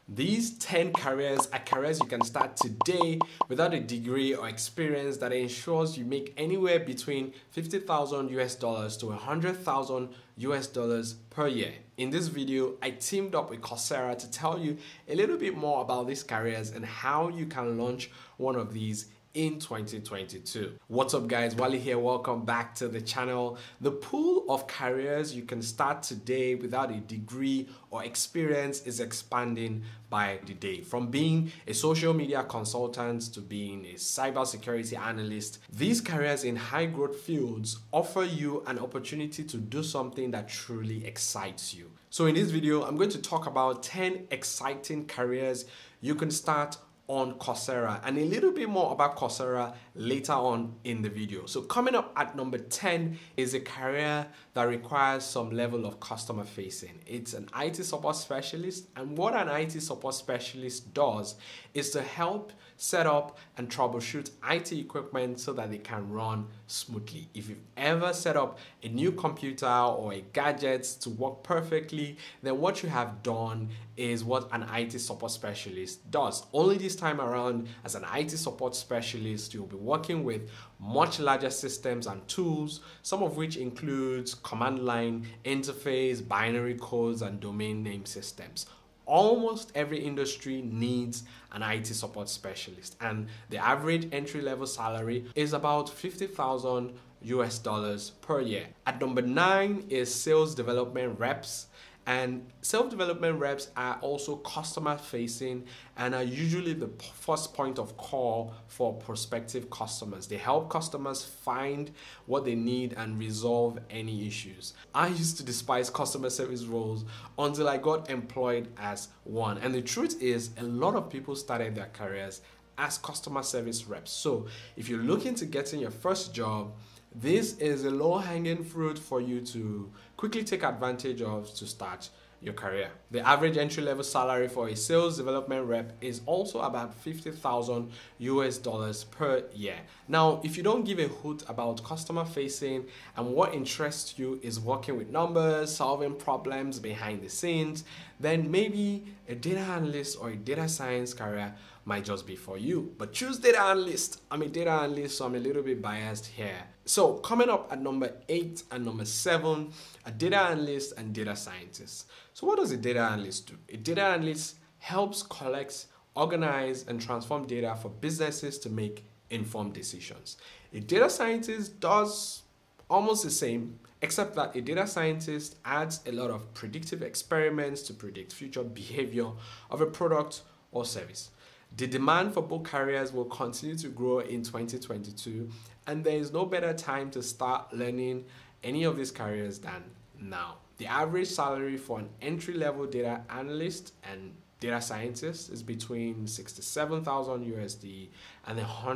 These 10 careers are careers you can start today without a degree or experience that ensures you make anywhere between 50,000 US dollars to 100,000 US dollars per year. In this video, I teamed up with Coursera to tell you a little bit more about these careers and how you can launch one of these in 2022. What's up guys, Wally here. Welcome back to the channel. The pool of careers you can start today without a degree or experience is expanding by the day. From being a social media consultant to being a cybersecurity analyst, these careers in high growth fields offer you an opportunity to do something that truly excites you. So in this video, I'm going to talk about 10 exciting careers you can start on Coursera and a little bit more about Coursera later on in the video. So coming up at number 10 is a career that requires some level of customer facing. It's an IT support specialist, and what an IT support specialist does is to help set up and troubleshoot IT equipment so that they can run smoothly. If you've ever set up a new computer or a gadget to work perfectly, then what you have done is what an IT support specialist does. Only this time around, as an IT support specialist, you'll be working with much larger systems and tools, some of which includes command line interface, binary codes, and domain name systems. Almost every industry needs an IT support specialist, and the average entry-level salary is about 50,000 US dollars per year. At number 9 is sales development reps. And self-development reps are also customer facing and are usually the first point of call for prospective customers. They help customers find what they need and resolve any issues. I used to despise customer service roles until I got employed as one. And the truth is, a lot of people started their careers as customer service reps. So if you're looking to get in your first job, this is a low-hanging fruit for you to quickly take advantage of to start your career. The average entry-level salary for a sales development rep is also about 50,000 US dollars per year. Now, if you don't give a hoot about customer facing and what interests you is working with numbers, solving problems behind the scenes, then maybe a data analyst or a data science career might just be for you. But choose data analyst. I'm a data analyst, so I'm a little bit biased here. So coming up at number 8 and number 7 are data analyst and data scientists. So what does a data analyst do? A data analyst helps collect, organize, and transform data for businesses to make informed decisions. A data scientist does almost the same, except that a data scientist adds a lot of predictive experiments to predict future behavior of a product or service. The demand for both careers will continue to grow in 2022, and there is no better time to start learning any of these careers than now. The average salary for an entry-level data analyst and data scientist is between 67,000 USD and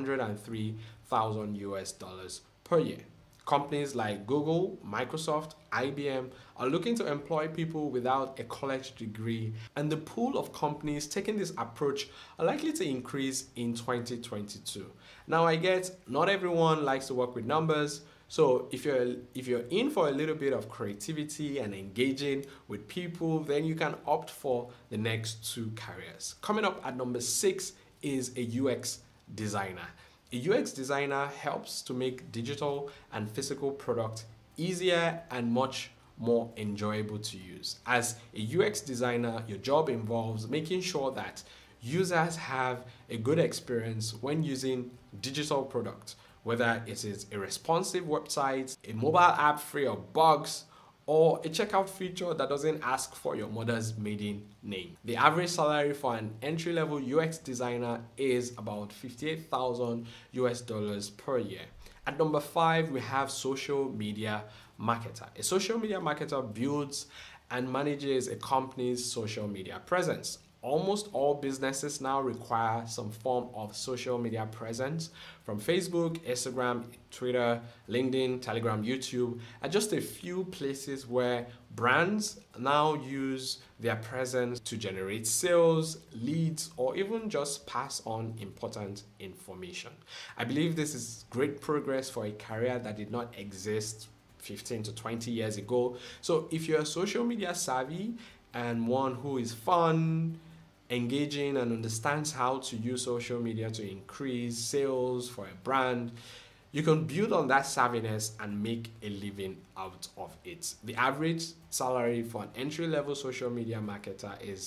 103,000 US dollars per year. Companies like Google, Microsoft, IBM are looking to employ people without a college degree, and the pool of companies taking this approach are likely to increase in 2022. Now, I get not everyone likes to work with numbers, so if you're in for a little bit of creativity and engaging with people, then you can opt for the next 2 careers. Coming up at number 6 is a UX designer. A UX designer helps to make digital and physical products easier and much more enjoyable to use. As a UX designer, your job involves making sure that users have a good experience when using digital products, whether it is a responsive website, a mobile app free of bugs, or a checkout feature that doesn't ask for your mother's maiden name. The average salary for an entry-level UX designer is about 58,000 US dollars per year. At number 5, we have social media marketer. A social media marketer builds and manages a company's social media presence. Almost all businesses now require some form of social media presence, from Facebook, Instagram, Twitter, LinkedIn, Telegram, YouTube, are just a few places where brands now use their presence to generate sales, leads, or even just pass on important information. I believe this is great progress for a career that did not exist 15 to 20 years ago. So if you're social media savvy and one who is fun, engaging and understands how to use social media to increase sales for a brand, you can build on that savviness and make a living out of it. The average salary for an entry-level social media marketer is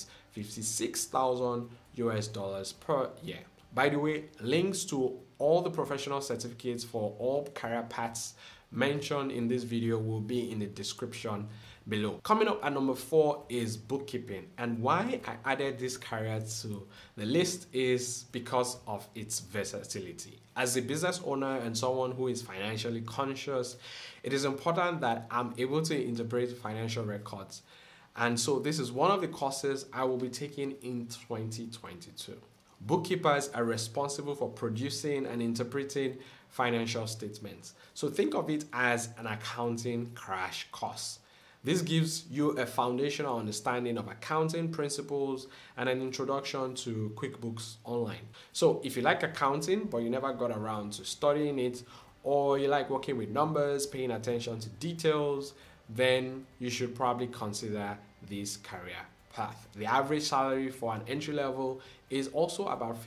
$56,000 per year. By the way, links to all the professional certificates for all career paths mentioned in this video will be in the description below. Coming up at number 4 is bookkeeping, and why I added this career to the list is because of its versatility. As a business owner and someone who is financially conscious, it is important that I'm able to interpret financial records, and so this is one of the courses I will be taking in 2022. Bookkeepers are responsible for producing and interpreting financial statements. So think of it as an accounting crash course. This gives you a foundational understanding of accounting principles and an introduction to QuickBooks Online. So if you like accounting but you never got around to studying it, or you like working with numbers, paying attention to details, then you should probably consider this career path. The average salary for an entry level is also about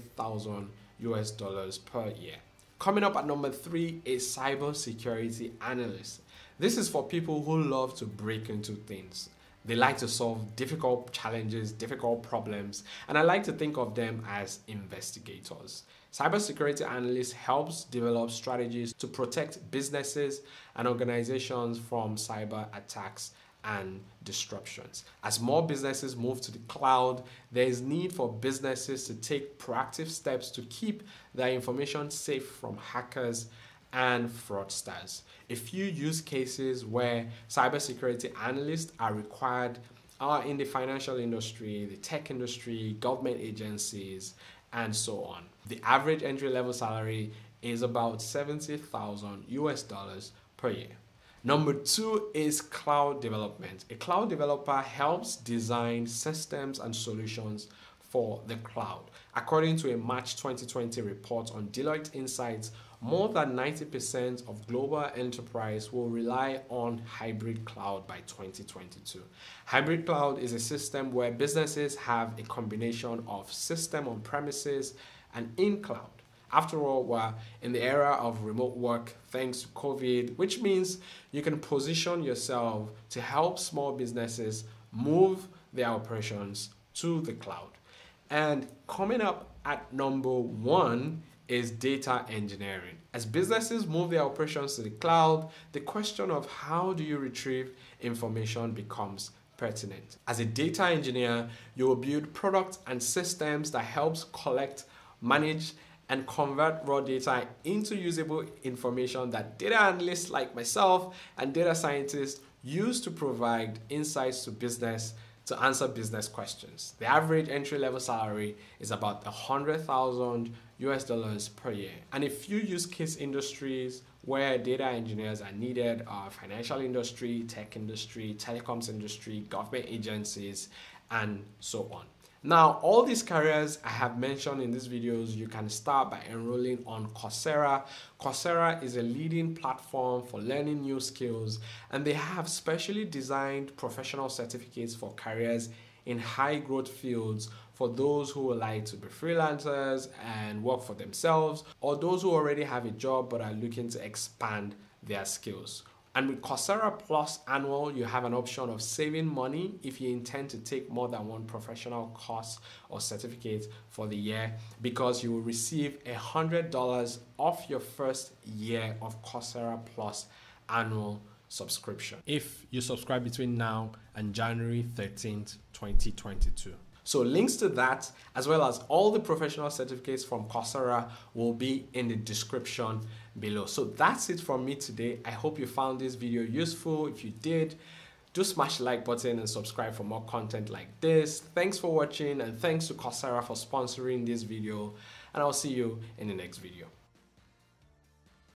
$58,000 per year. Coming up at number 3 is Cybersecurity Analyst. This is for people who love to break into things. They like to solve difficult challenges, difficult problems, and I like to think of them as investigators. Cybersecurity Analyst helps develop strategies to protect businesses and organizations from cyber attacks and disruptions. As more businesses move to the cloud, there is need for businesses to take proactive steps to keep their information safe from hackers and fraudsters. A few use cases where cybersecurity analysts are required are in the financial industry, the tech industry, government agencies, and so on. The average entry-level salary is about $70,000 per year. Number 2 is cloud development. A cloud developer helps design systems and solutions for the cloud. According to a March 2020 report on Deloitte Insights, more than 90% of global enterprise will rely on hybrid cloud by 2022. Hybrid cloud is a system where businesses have a combination of system on premises and in cloud. After all, we're in the era of remote work thanks to COVID, which means you can position yourself to help small businesses move their operations to the cloud. And coming up at number 1 is data engineering. As businesses move their operations to the cloud, the question of how do you retrieve information becomes pertinent. As a data engineer, you will build products and systems that helps collect, manage, and convert raw data into usable information that data analysts like myself and data scientists use to provide insights to business to answer business questions. The average entry-level salary is about $100,000 per year. And a few use case industries where data engineers are needed are financial industry, tech industry, telecoms industry, government agencies, and so on. Now, all these careers I have mentioned in these videos, you can start by enrolling on Coursera. Coursera is a leading platform for learning new skills, and they have specially designed professional certificates for careers in high growth fields for those who would like to be freelancers and work for themselves, or those who already have a job but are looking to expand their skills. And with Coursera Plus Annual, you have an option of saving money if you intend to take more than one professional course or certificate for the year, because you will receive $100 off your first year of Coursera Plus Annual subscription if you subscribe between now and January 13th, 2022. So links to that, as well as all the professional certificates from Coursera, will be in the description below. So that's it from me today. I hope you found this video useful. If you did, do smash the like button and subscribe for more content like this. Thanks for watching, and thanks to Coursera for sponsoring this video, and I'll see you in the next video.